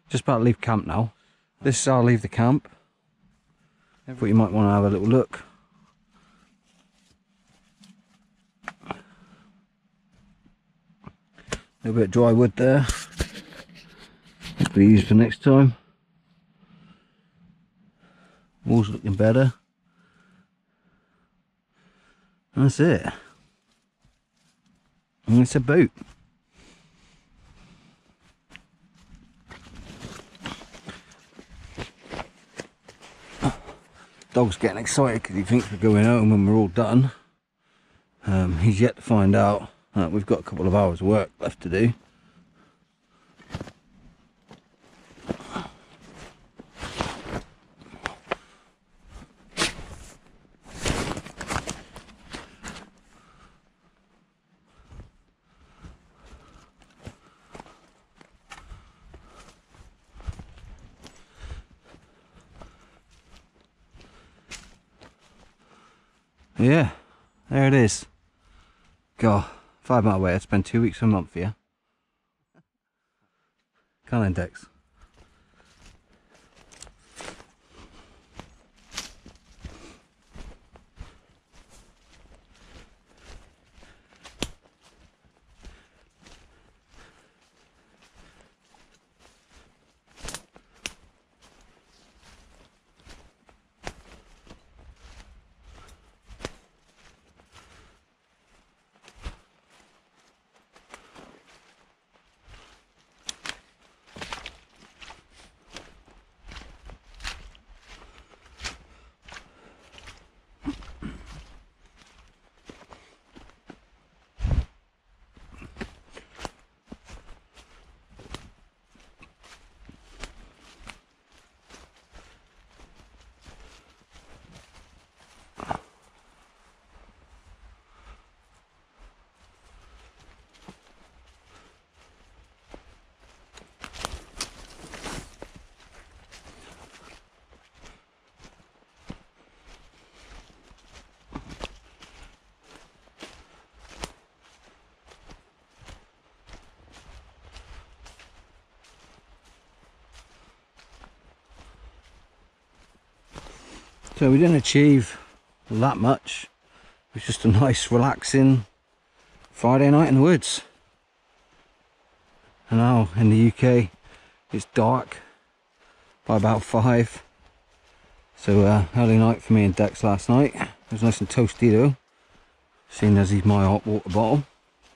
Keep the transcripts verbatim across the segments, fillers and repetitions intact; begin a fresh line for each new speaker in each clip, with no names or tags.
just about to leave camp now. This is how I leave the camp. I thought you might want to have a little look. A little bit of dry wood there. Hopefully used for next time. Wall's looking better. And that's it. And it's a boot. Dog's getting excited because he thinks we're going home when we're all done. Um, he's yet to find out that we've got a couple of hours work left to do. Yeah, there it is. God, five mile away, I'd spend two weeks a month here. Can't index. So we didn't achieve that much. It was just a nice relaxing Friday night in the woods. And now in the U K it's dark by about five. So uh, early night for me and Dex last night. It was nice and toasty though, seeing as he's my hot water bottle.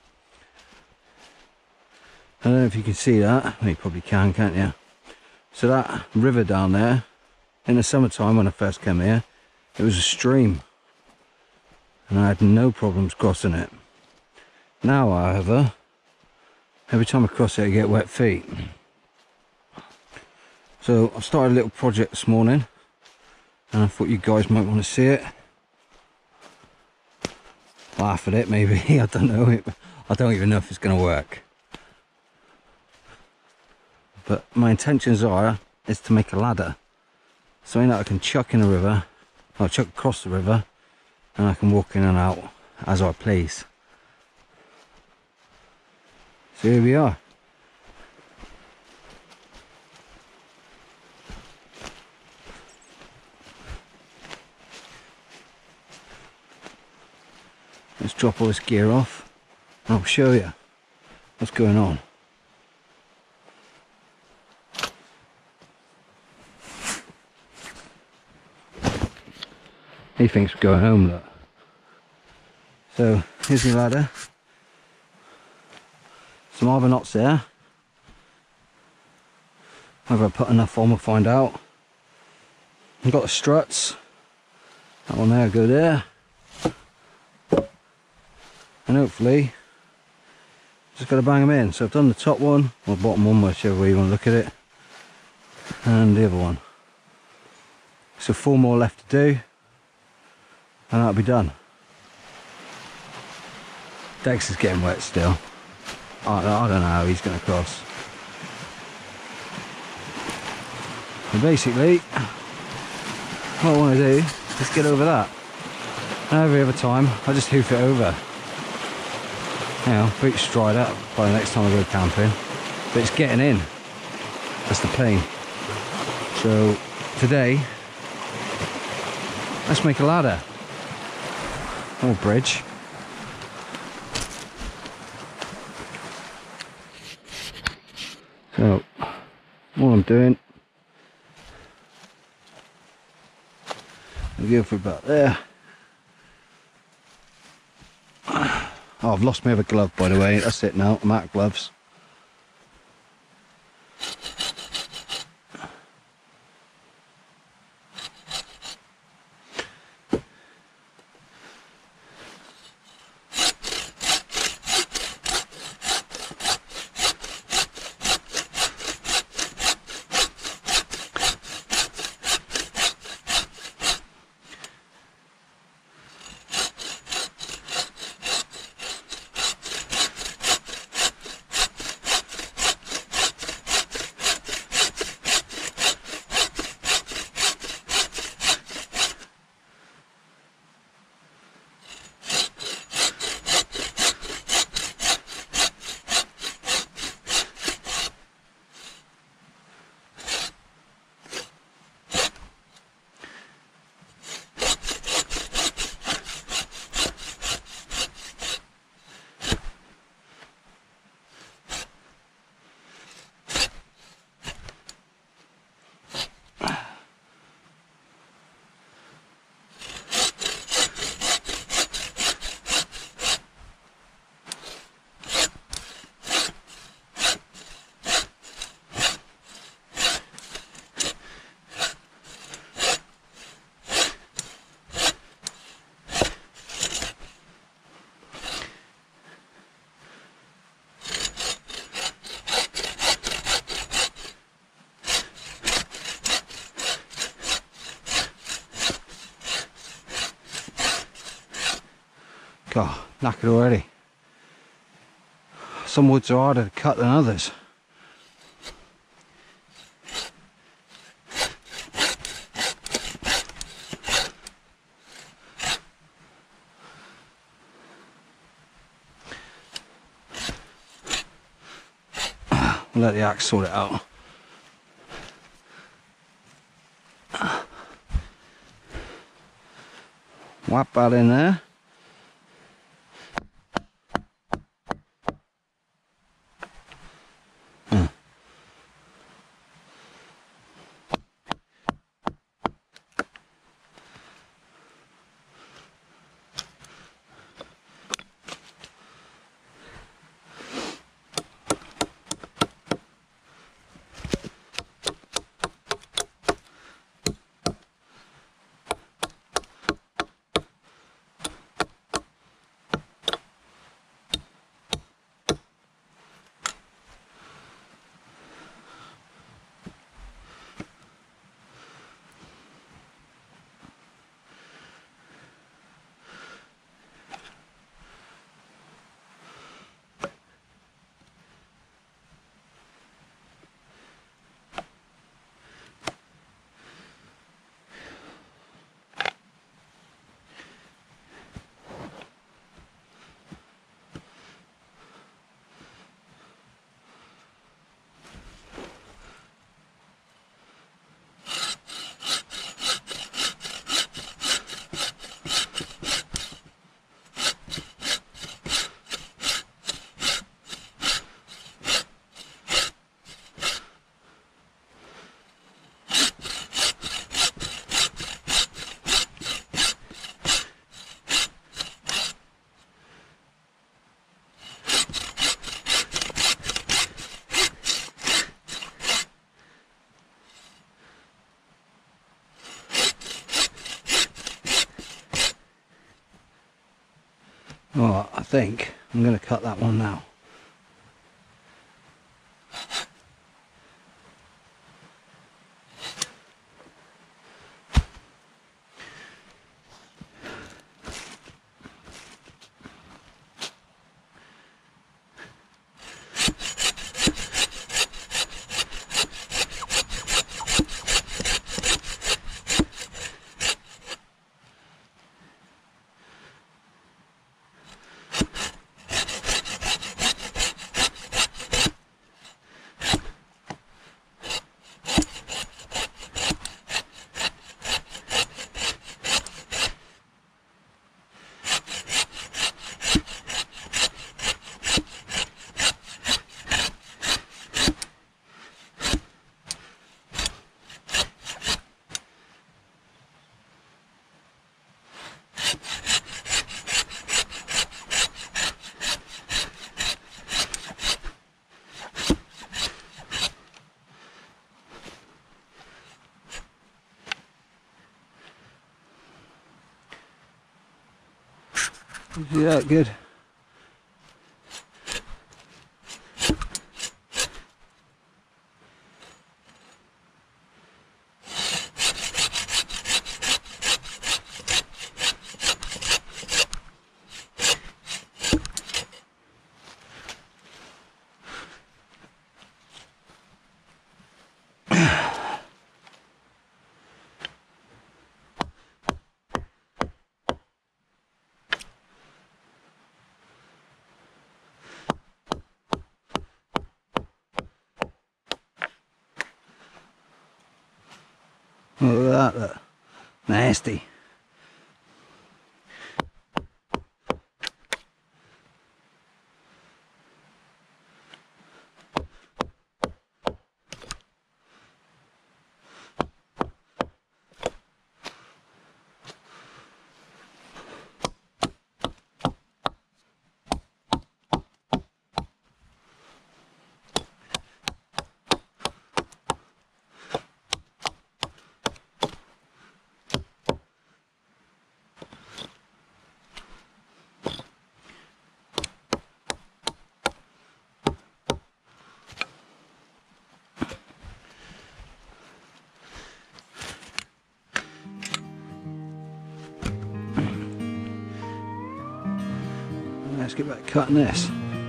I don't know if you can see that. Well, you probably can, can't you? So that river down there, in the summertime when I first came here, it was a stream and I had no problems crossing it. Now however, every time I cross it I get wet feet. So I started a little project this morning and I thought you guys might want to see it. Laugh at it maybe, I don't know. I don't even know if it's going to work. But my intentions are is to make a ladder. Something that I can chuck in the river, or chuck across the river, and I can walk in and out as I please. So here we are. Let's drop all this gear off and I'll show you what's going on. He thinks we're going home, look. So here's my ladder. Some arbor knots there. Whether I put enough on, we'll find out. I've got the struts. That one there, go there. And hopefully, just got to bang them in. So I've done the top one, or bottom one, whichever way you want to look at it. And the other one. So four more left to do. And that'll be done. Dex is getting wet still. I, I don't know how he's going to cross. And basically, what I want to do is get over that. And every other time, I just hoof it over. You know, boots dried up by the next time I go camping. But it's getting in. That's the plane. So today, let's make a ladder or bridge. So all I'm doing, I'll go for about there. Oh, I've lost my other glove, by the way. That's it now. I'm out of gloves. God, knackered already. Some woods are harder to cut than others. We'll let the axe sort it out. Whap that in there. Oh, I think I'm going to cut that one now. See that good? Look at that, look. Nasty. Let's get back to cutting this.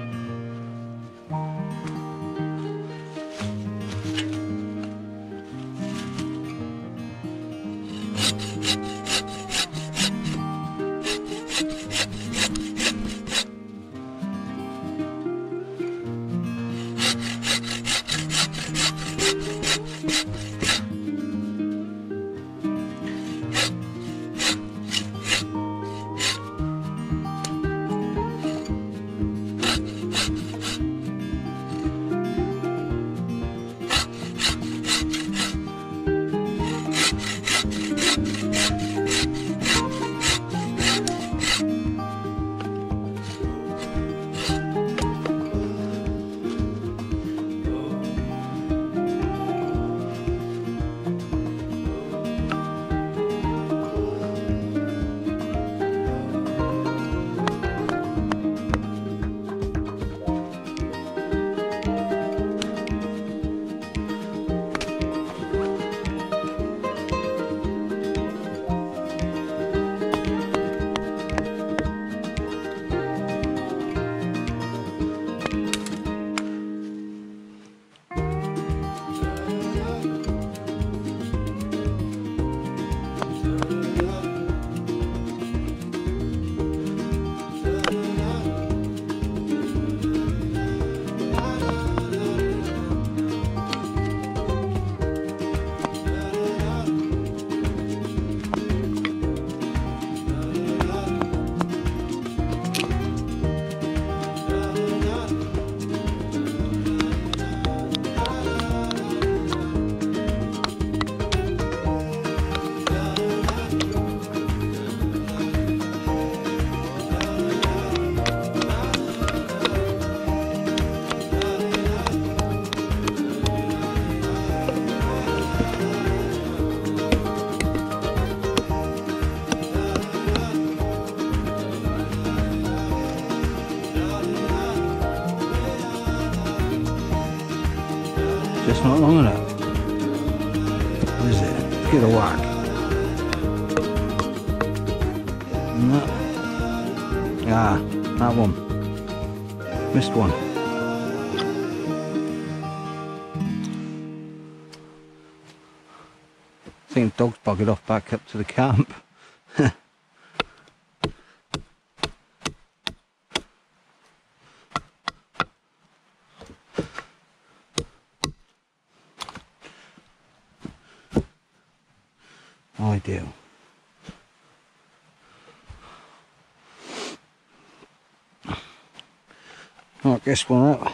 Just not long enough. What is it? Let's get a whack. No. Ah, that one. Missed one. I think the dog's buggered off back up to the camp. Ideal. I'll guess one up.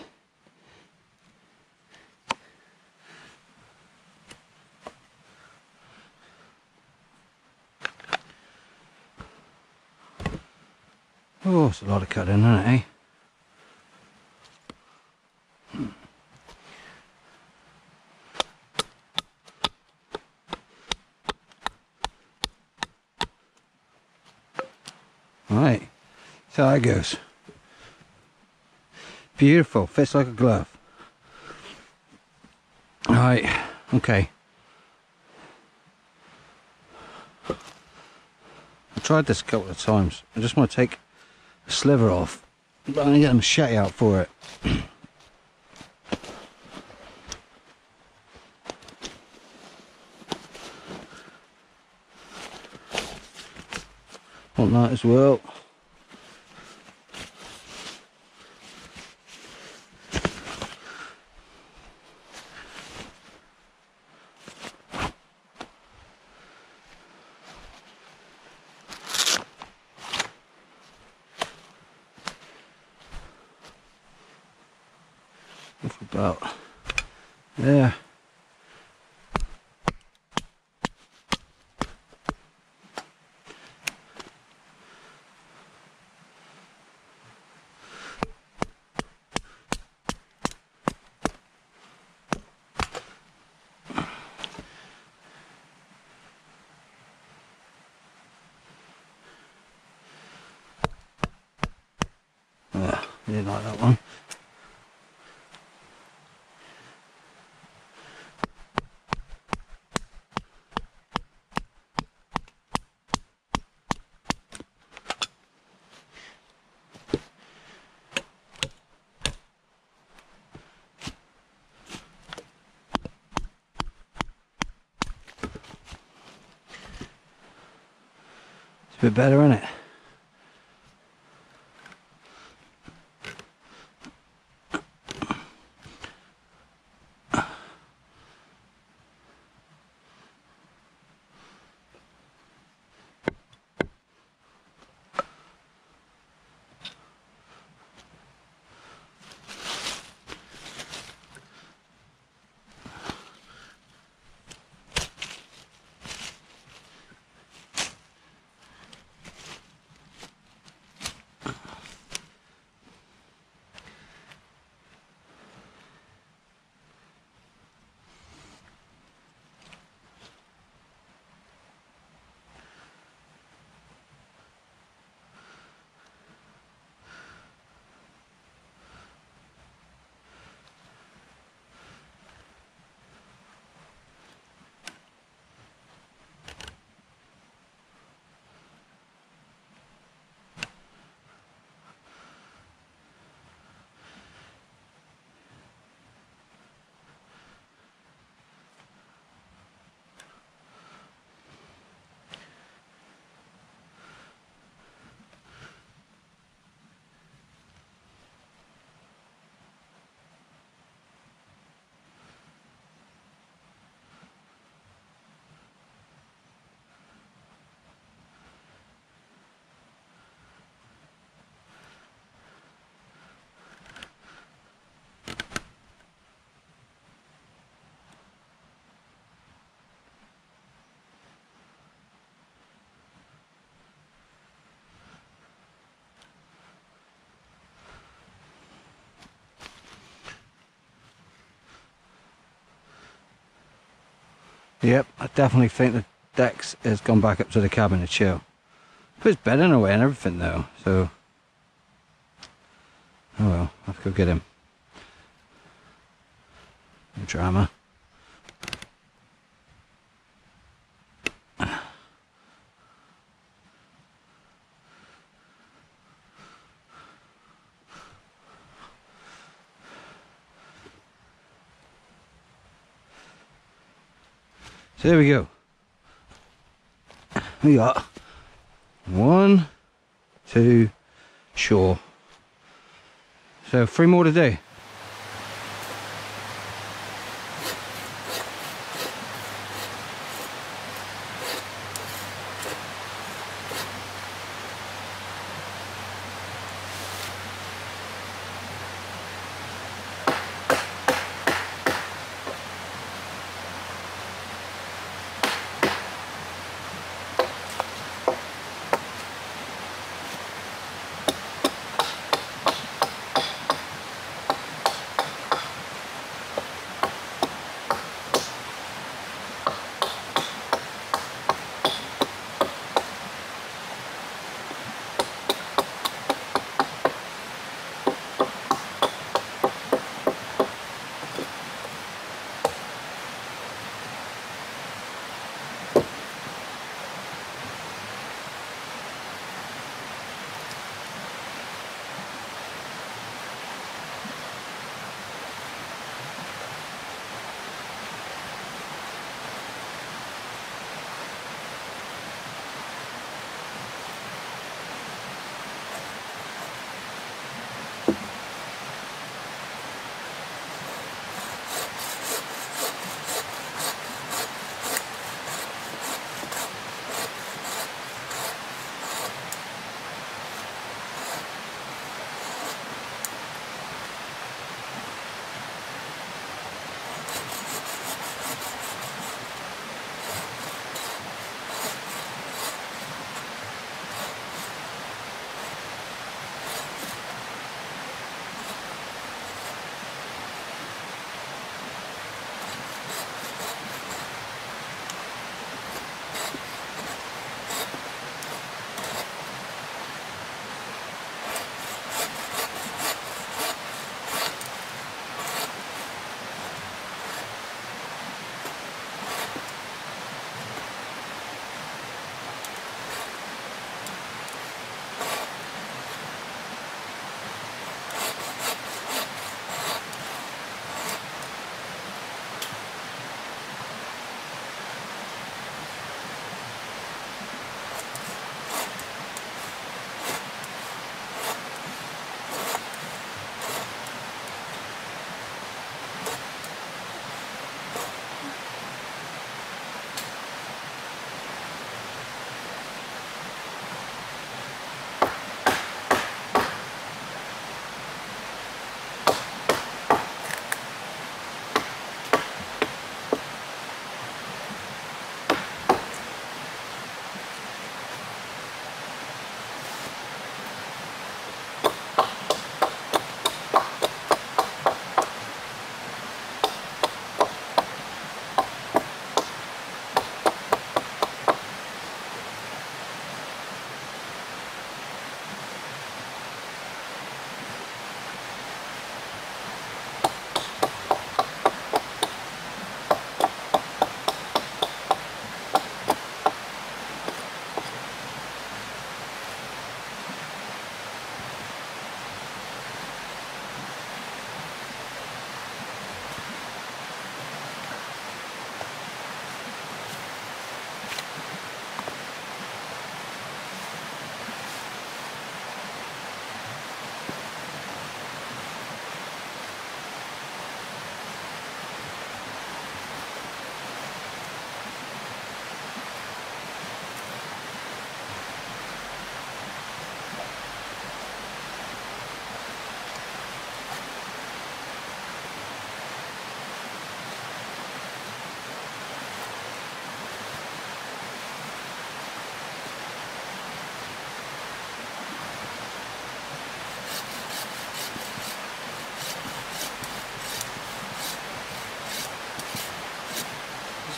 Oh, it's a lot of cutting, isn't it, eh? Right, So that goes. Beautiful, fits like a glove. Alright, okay. I've tried this a couple of times. I just want to take a sliver off, but I need a machete out for it. Want that as well. About there. Yeah, didn't like that one. It's a bit better, isn't it? Yep, I definitely think the Dex has gone back up to the cabin to chill. Put his bed in away and everything though, so... Oh well, I have to go get him. No drama. So there we go. We got one, two, sure. So three more to do.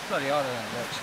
Bloody harder than it looks.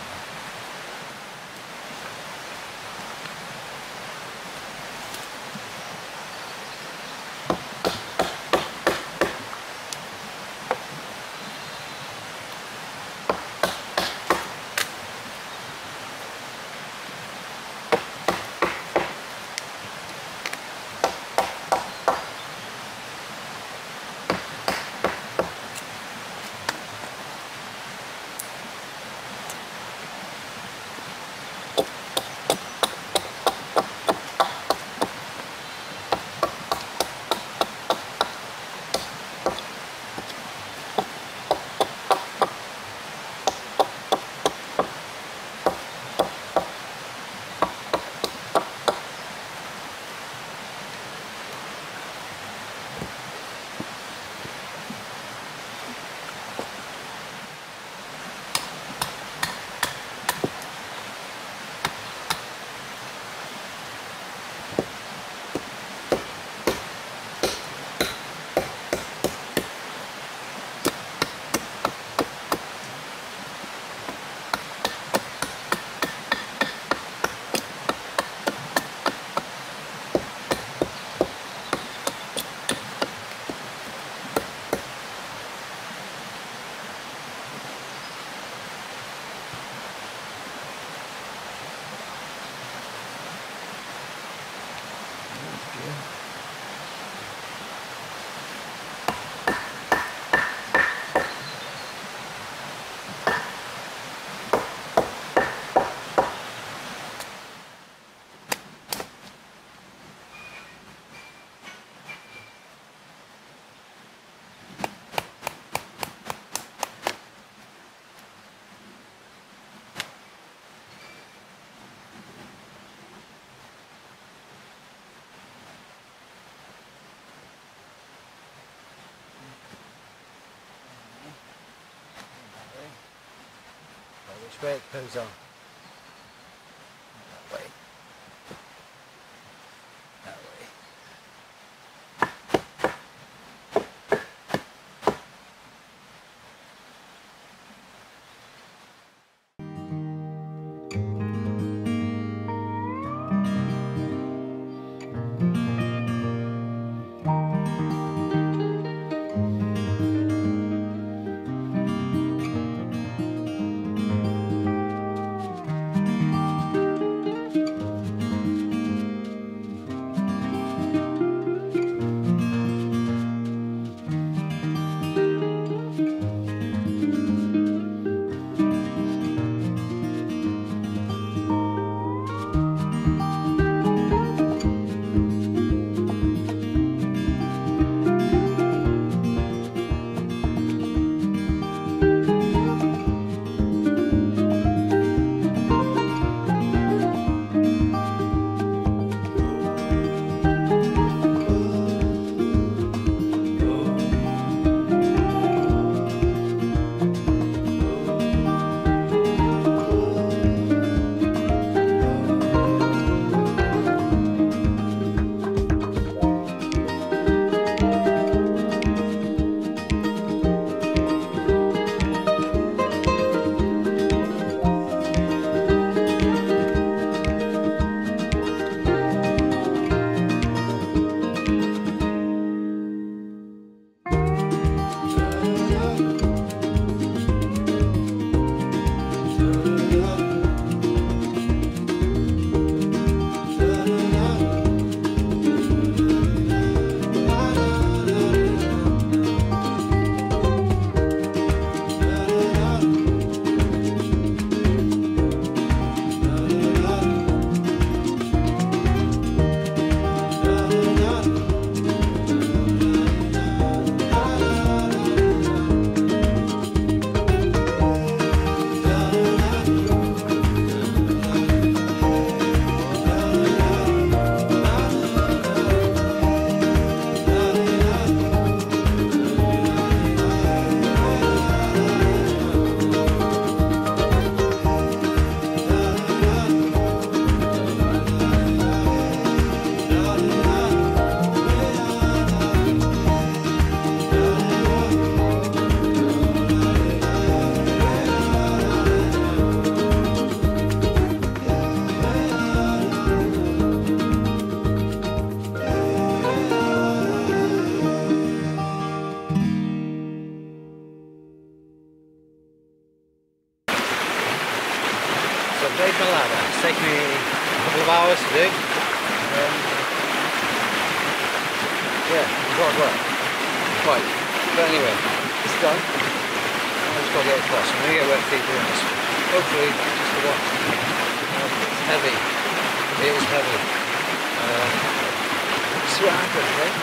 Which way it goes on? That way. That way. made my ladder. It's taken me a couple of hours to do. Um, yeah, it's hard work. Right, but anyway, it's done. I just got to get it across. I'm going to get wet feet doing this. Hopefully, just for what? Um, it's heavy. It is heavy. Uh, see what happens, right?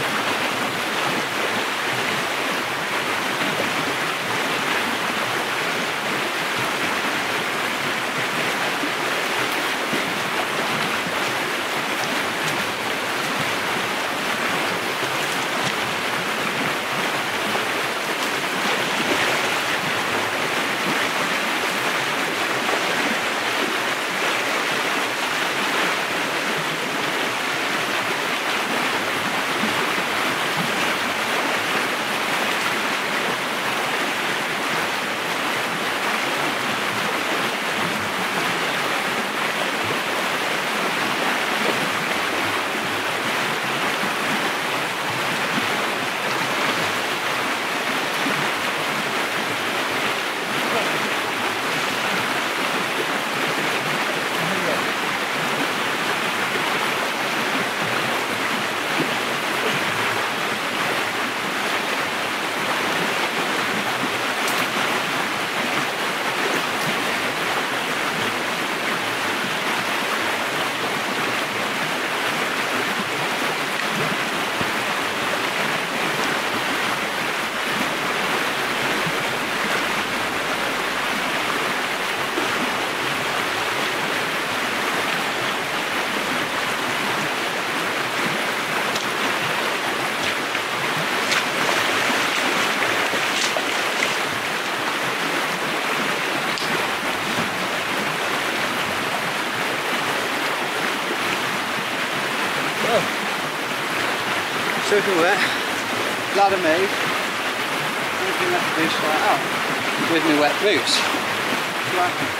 Soaking wet, ladder made, anything left to do is fly out with my wet boots. Flat.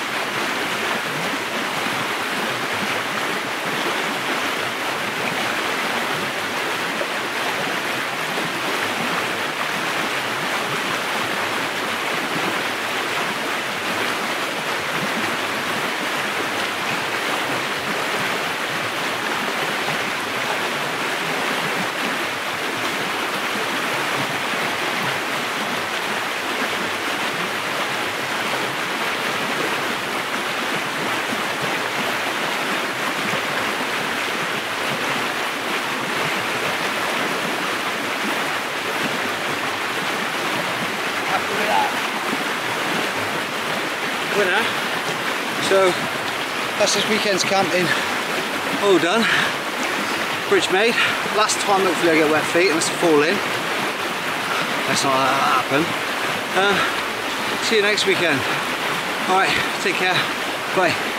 Winner. So that's this weekend's camping all done. Bridge made. Last time hopefully I get wet feet unless I fall in. Let's not let that happen. Uh, see you next weekend. Alright, take care. Bye.